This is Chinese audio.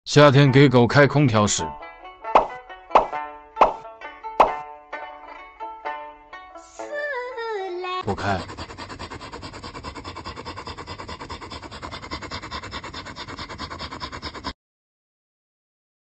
夏天给狗开空调时，不开。